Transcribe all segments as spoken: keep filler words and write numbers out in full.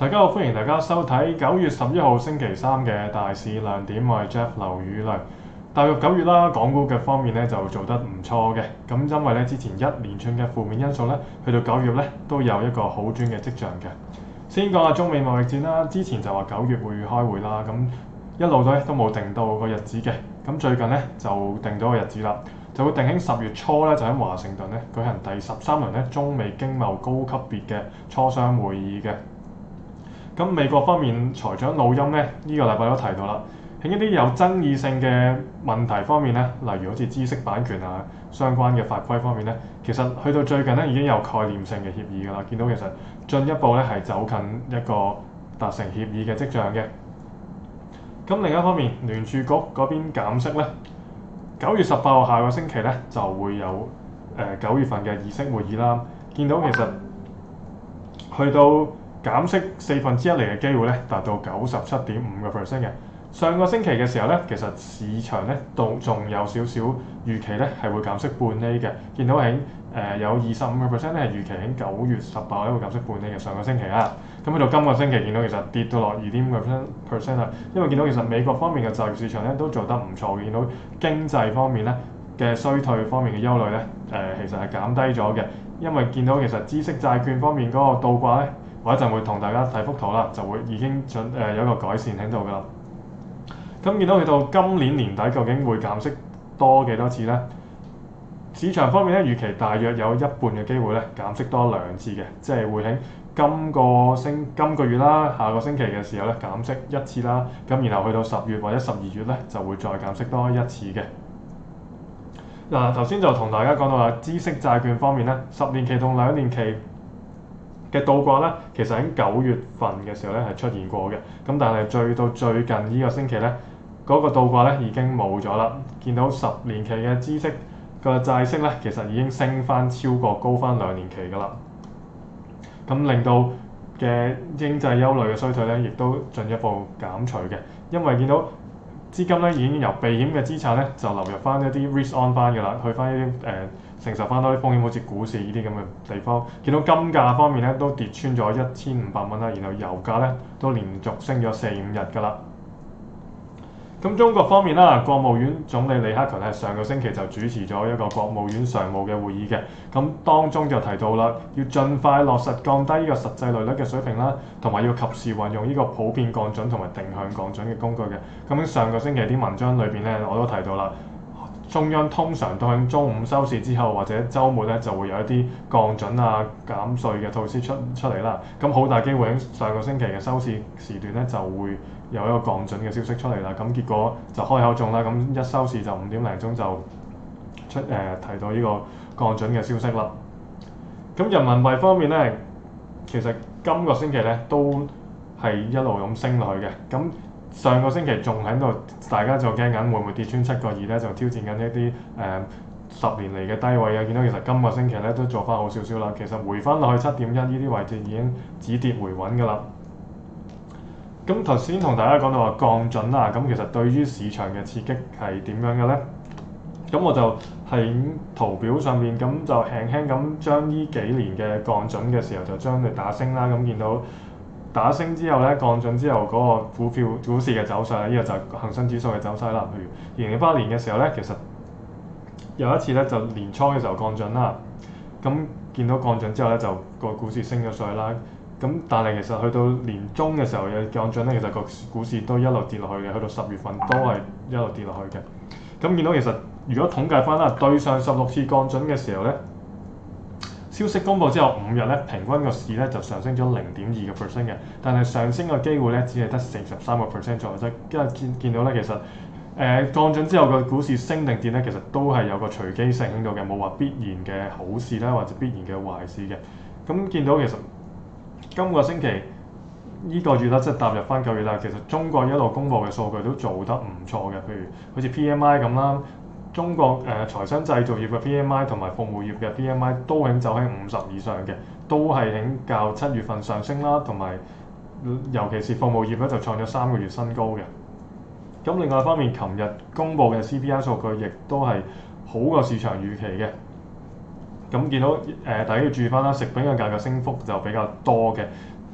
大家好，歡迎大家收睇九月十一號星期三嘅大市亮點，我係 Jeff 劉宇亮。踏入九月啦，港股嘅方面咧就做得唔錯嘅，咁因為咧之前一連串嘅負面因素咧，去到九月咧都有一個好轉嘅跡象嘅。先講下中美貿易戰啦，之前就話九月會開會啦，咁一路都咧都冇定到個日子嘅，咁最近咧就定咗個日子啦，就會定喺十月初咧就喺華盛頓咧舉行第十三輪咧中美經貿高級別嘅磋商會議嘅。咁美國方面財長魯欽咧，呢、這個禮拜都提到啦，喺一啲有爭議性嘅問題方面咧，例如好似知識版權啊相關嘅法規方面咧，其實去到最近咧已經有概念性嘅協議㗎啦，見到其實進一步咧係走近一個達成協議嘅跡象嘅。咁另一方面，聯儲局嗰邊減息咧，九月十八號下個星期咧就會有誒九、呃、月份嘅議息會議啦，見到其實去到減息四分之一嚟嘅機會咧，達到九十七點五個 percent 嘅。上個星期嘅時候咧，其實市場咧都仲有少少預期咧係會減息半厘嘅。見到喺誒、呃、有二十五個 percent 咧係預期喺九月十八號咧會減息半厘嘅。上個星期啊，咁去到今個星期見到其實跌到落二點五個 percent 啦。因為見到其實美國方面嘅就業市場咧都做得唔錯嘅，見到經濟方面咧嘅衰退方面嘅憂慮咧誒、呃、其實係減低咗嘅。因為見到其實孳息債券方面嗰個倒掛咧。我一陣會同大家睇幅圖啦，就會已經準誒、呃、有一個改善喺度㗎啦。咁見到去到今年年底究竟會減息多幾多次呢？市場方面咧預期大約有一半嘅機會咧減息多兩次嘅，即係會喺今個星今個月啦、下個星期嘅時候咧減息一次啦。咁然後去到十月或者十二月咧就會再減息多一次嘅。嗱，頭先就同大家講到啦，孳息債券方面咧，十年期同兩年期嘅倒掛咧，其實喺九月份嘅時候咧係出現過嘅，咁但係最到最近呢個星期咧，嗰、那個倒掛咧已經冇咗啦。見到十年期嘅孳息個債息咧，其實已經升翻超過高翻兩年期㗎啦。咁令到嘅經濟憂慮嘅衰退咧，亦都進一步減除嘅，因為見到資金咧已經由避險嘅資產咧就流入翻一啲 risk on 翻㗎啦，去翻一啲誒。呃承受翻多啲風險，好似股市呢啲咁嘅地方。見到金價方面咧都跌穿咗一千五百蚊啦，然後油價咧都連續升咗四五日㗎啦。咁中國方面啦，國務院總理李克強咧上個星期就主持咗一個國務院常務嘅會議嘅，咁當中就提到啦，要盡快落實降低呢個實際利率嘅水平啦，同埋要及時運用呢個普遍降準同埋定向降準嘅工具嘅。咁喺上個星期啲文章裏邊咧，我都提到啦。中央通常都喺中午收市之後或者週末咧就會有一啲降準啊減稅嘅措施出出嚟啦。咁好大機會喺上個星期嘅收市時段咧就會有一個降準嘅消息出嚟啦。咁結果就開口中啦。咁一收市就五點零鐘就出誒、呃、提到呢個降準嘅消息啦。咁人民幣方面咧，其實今個星期咧都係一路咁升落去嘅。咁上個星期仲喺度，大家就驚緊會唔會跌穿七個二咧，就挑戰緊一啲誒、呃、十年嚟嘅低位啊！見到其實今個星期咧都做翻好少少啦，其實回翻落去七點一呢啲位置已經止跌回穩㗎啦。咁頭先同大家講到話降準啦，咁其實對於市場嘅刺激係點樣嘅咧？咁我就喺圖表上面咁就輕輕咁將呢幾年嘅降準嘅時候就將佢打升啦，咁見到。打升之後咧，降準之後嗰個股票股市嘅走勢，呢、這個就係恒生指數嘅走勢啦。譬如二零一八年嘅時候咧，其實有一次咧就年初嘅時候降準啦，咁見到降準之後咧就個股市升咗上去啦。咁但係其實去到年中嘅時候嘅降準咧，其實個股市都一路跌落去嘅，去到十月份都係一路跌落去嘅。咁見到其實如果統計翻啦，對上十六次降準嘅時候咧。消息公佈之後五日咧，平均個市咧就上升咗零點二個 percent 嘅，但係上升嘅機會咧只係得四十三個 percent 左右啫。因為見見到咧，其實誒、呃、降準之後個股市升定跌咧，其實都係有個隨機性喺度嘅，冇話必然嘅好事啦，或者必然嘅壞事嘅。咁見到其實今個星期呢、這個月啦，即係踏入翻九月啦，其實中國一路公佈嘅數據都做得唔錯嘅，譬如好似 P M I 咁啦。中國誒、呃、財商製造業嘅 P M I 同埋服務業嘅 P M I 都喺走喺五十以上嘅，都係喺較七月份上升啦，同埋尤其是服務業咧就創咗三個月新高嘅。咁另外一方面，琴日公布嘅 C P I 數據亦都係好過市場預期嘅。咁見到誒、呃、大家要注意翻啦，食品嘅價格升幅就比較多嘅。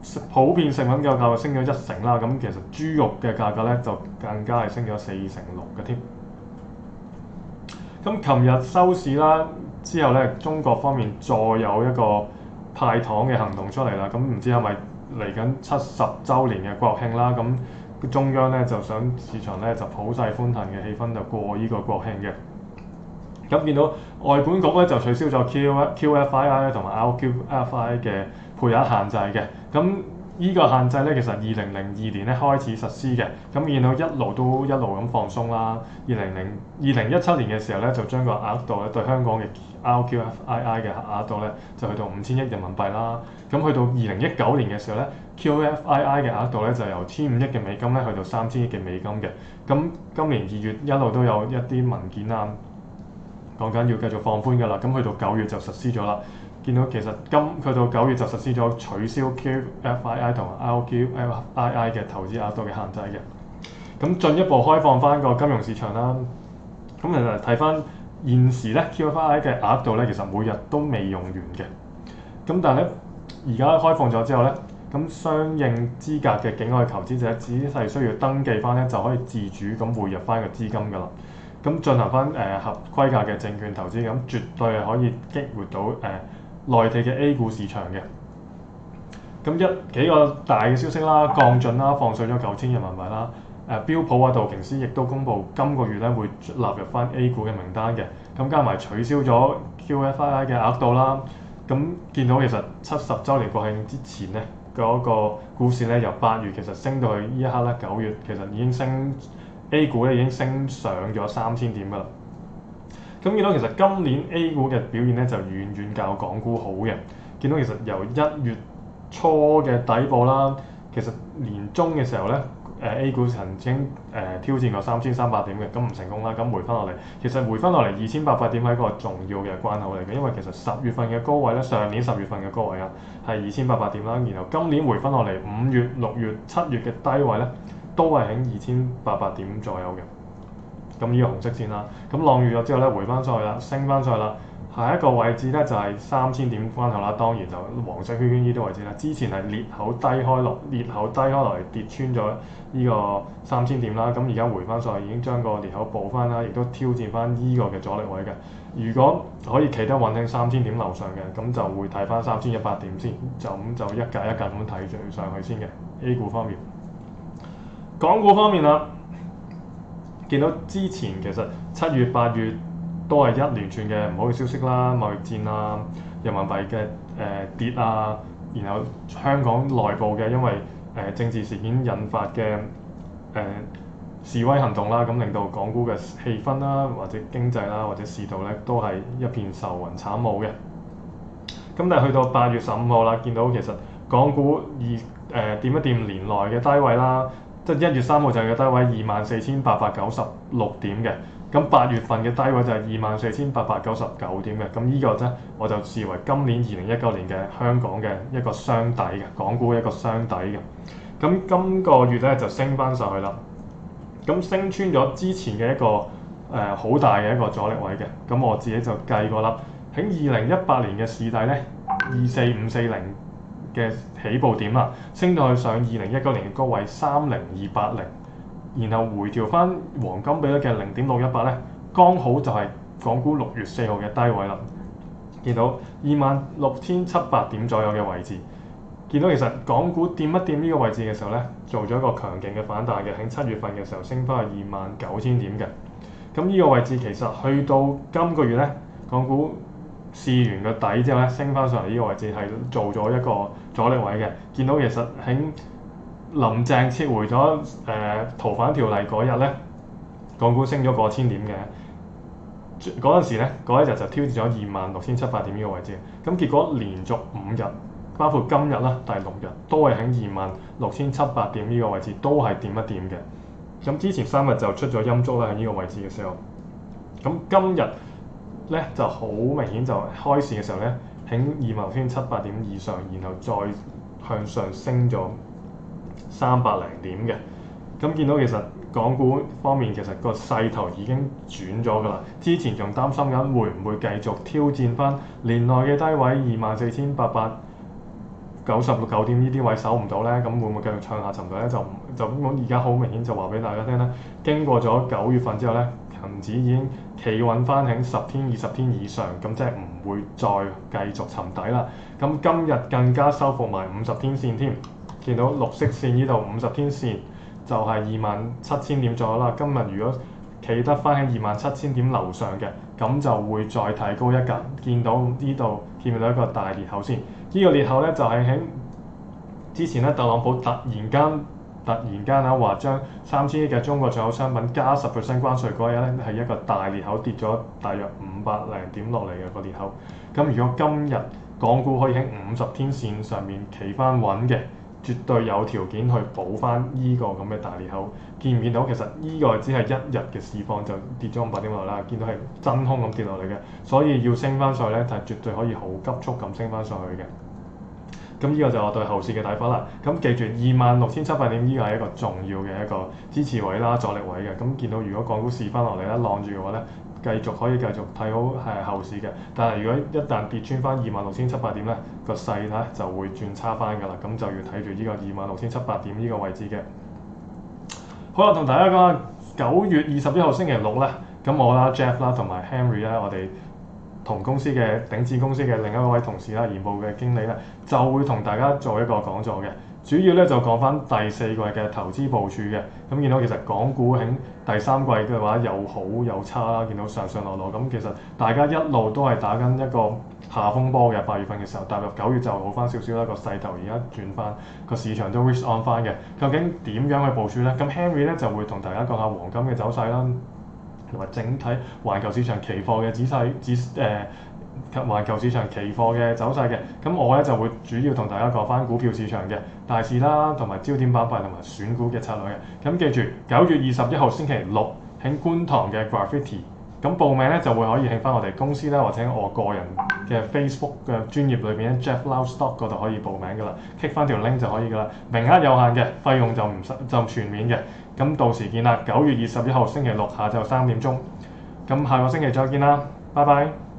普遍食品嘅價格升咗一成啦，咁其實豬肉嘅價格咧就更加係升咗四成六嘅添。咁琴日收市啦之後咧，中國方面再有一個派糖嘅行動出嚟啦，咁唔知係咪嚟緊七十週年嘅國慶啦？咁中央咧就想市場咧就普世歡騰嘅氣氛就過呢個國慶嘅。咁見到外管局咧就取消咗 Q F I I 同埋 R Q F I 嘅配額限制嘅。咁呢個限制咧其實二零零二年咧開始實施嘅。咁見到一路都一路咁放鬆啦。二零零二零一七年嘅時候咧就將個額度咧對香港嘅 R Q F I I 嘅額度咧就去到五千億人民幣啦。咁去到二零一九年嘅時候咧 Q F I I 嘅額度咧就由千五億嘅美金咧去到三千億嘅美金嘅。咁今年二月一路都有一啲文件啊，講緊要繼續放寬㗎啦，咁去到九月就實施咗啦。見到其實今去到九月就實施咗取消 Q F I I 同埋 R Q F I I 嘅投資額度嘅限制嘅。咁進一步開放翻個金融市場啦。咁其實睇翻現時咧 Q F I I 嘅額度咧，其實每日都未用完嘅。咁但係咧而家開放咗之後咧，咁相應資格嘅境外投資者只係需要登記翻咧，就可以自主咁匯入翻個資金㗎啦。咁進行翻誒、呃、合規格嘅證券投資，咁絕對係可以激活到誒、呃、內地嘅 A 股市場嘅。咁一幾個大嘅消息啦，降準啦，放水咗九千人民幣啦。誒、呃、標普啊、道瓊斯亦都公布今個月咧會納入翻 A 股嘅名單嘅。咁加埋取消咗 Q F I I 嘅額度啦。咁見到其實七十週年國慶之前咧，嗰、那個股市咧由八月其實升到去呢一刻咧，九月其實已經升 A 股咧已經升上咗三千點㗎啦。咁見到其實今年 A 股嘅表現咧就遠遠較港股好嘅。見到其實由一月初嘅底部啦，其實年中嘅時候咧，誒、呃、A 股曾經誒、呃、挑戰過三千三百點嘅，咁唔成功啦，咁回翻落嚟，其實回翻落嚟二千八百點係一個重要嘅關口嚟嘅，因為其實十月份嘅高位咧，上年十月份嘅高位啊係二千八百點啦，然後今年回翻落嚟五月、六月、七月嘅低位咧，都係喺二千八百點左右嘅。咁呢個紅色線啦，咁浪完咗之後咧，回翻上去啦，升翻上去啦。下一個位置咧就係三千點關口啦，當然就黃色圈圈呢啲位置啦。之前係裂口低開落，裂口低開落嚟跌穿咗呢個三千點啦。咁而家回翻上去已經將個裂口補翻啦，亦都挑戰翻呢個嘅阻力位嘅。如果可以企得穩喺三千點樓上嘅，咁就會睇翻三千一百點先，就咁就一格一格咁睇住上去先嘅。A 股方面，港股方面啦，見到之前其實七月八月都係一連串嘅唔好嘅消息啦，貿易戰啊，人民幣嘅誒、呃、跌啊，然後香港內部嘅因為誒、呃、政治事件引發嘅誒、呃、示威行動啦，咁令到港股嘅氣氛啦，或者經濟啦，或者市道咧都係一片愁雲慘霧嘅。咁但係去到八月十五號啦，見到其實港股二誒掂一掂年內嘅低位啦，即係一月三號就係嘅低位二萬四千八百九十六點嘅。咁八月份嘅低位就係二萬四千八百九十九點嘅，咁呢個咧我就視為今年二零一九年嘅香港嘅一個雙底嘅，港股一個雙底嘅。咁今個月咧就升翻上去啦，咁升穿咗之前嘅一個誒好、呃、大嘅一個阻力位嘅。咁我自己就計過啦，喺二零一八年嘅市底咧二四五四零嘅起步點啦，升到去上二零一九年嘅高位三零二八零。然後回調翻黃金比率嘅零點六一八咧，剛好就係港股六月四號嘅低位啦。見到二萬六千七百點左右嘅位置，見到其實港股掂一掂呢個位置嘅時候咧，做咗一個強勁嘅反彈嘅，喺七月份嘅時候升翻去二萬九千點嘅。咁呢個位置其實去到今個月咧，港股試完個底之後咧，升翻上嚟呢個位置係做咗一個阻力位嘅。見到其實喺林鄭撤回咗誒、呃、逃犯條例嗰日咧，港股升咗過千點嘅。嗰陣時咧，嗰一日就挑戰咗二萬六千七百點呢個位置。咁結果連續五日，包括今日啦，第六日都係喺二萬六千七百點呢個位置，都係掂一掂嘅。咁之前三日就出咗陰燭啦，喺呢個位置嘅時候。咁今日咧就好明顯就開市嘅時候咧，喺二萬六千七百點以上，然後再向上升咗三百零點嘅。咁見到其實港股方面其實個勢頭已經轉咗㗎啦。之前仲擔心緊會唔會繼續挑戰翻年內嘅低位二萬四千八百九十六九點呢啲位守唔到咧，咁會唔會繼續向下沉底咧？就就咁而家好明顯就話俾大家聽啦，經過咗九月份之後咧，恆指已經企穩翻喺十天、二十天以上，咁即係唔會再繼續沉底啦。咁今日更加收復埋五十天線添，見到綠色線呢度五十天線就係二萬七千點左右啦。今日如果企得翻喺二萬七千點樓上嘅，咁就會再提高一格。見到呢度見唔見到一個大裂口先？呢、這個裂口咧就係、是、喺之前咧，特朗普突然間突然間啊話將三千億嘅中國進口商品加十 percent 關稅嗰日咧係一個大裂口，跌咗大約五百零點落嚟嘅個裂口。咁如果今日港股可以喺五十天線上面企翻穩嘅，絕對有條件去補翻依個咁嘅大裂口。見唔見到其實依個只係一日嘅市況就跌咗五百點落嚟啦，見到係真空咁跌落嚟嘅，所以要升翻上去咧，就係絕對可以好急速咁升翻上去嘅。咁呢個就係我對後市嘅睇法啦。咁記住二萬六千七百點呢個係一個重要嘅一個支持位啦、阻力位嘅。咁見到如果港股試翻落嚟咧，晾住嘅話咧，繼續可以繼續睇好係後市嘅。但係如果一旦跌穿翻二萬六千七百點咧，個勢咧就會轉差翻㗎啦。咁就要睇住呢個二萬六千七百點呢個位置嘅。好啦，同大家講下九月二十一號星期六咧，咁我啦 Jeff 啦同埋 Henry 咧，我哋同公司嘅頂尖公司嘅另一位同事啦，研報嘅經理咧，就會同大家做一個講座嘅。主要咧就講翻第四季嘅投資部署嘅。咁見到其實港股喺第三季嘅話又好又差啦，見到上上落落。咁其實大家一路都係打緊一個下風波嘅。八月份嘅時候踏入九月就好翻少少啦，個勢頭而家轉翻，個市場都 risk on 翻嘅。究竟點樣去部署咧？咁 Henry 咧就會同大家講下黃金嘅走勢啦，同埋整體環球市場期貨嘅仔細指誒環球市場期貨嘅走勢嘅。咁我咧就會主要同大家講翻股票市場嘅大市啦，同埋焦點板塊同埋選股嘅策略嘅。咁記住九月二十一號星期六喺觀塘嘅 Graffiti， 咁報名咧就會可以喺翻我哋公司啦，或者我個人嘅 Facebook 嘅專頁裏邊咧 Jeff Lau Stock 嗰度可以報名噶啦，click 翻條 link 就可以噶啦。名額有限嘅，費用就唔就全免嘅。咁到時見啦，九月二十一號星期六下晝三點鐘。咁下個星期再見啦，拜拜。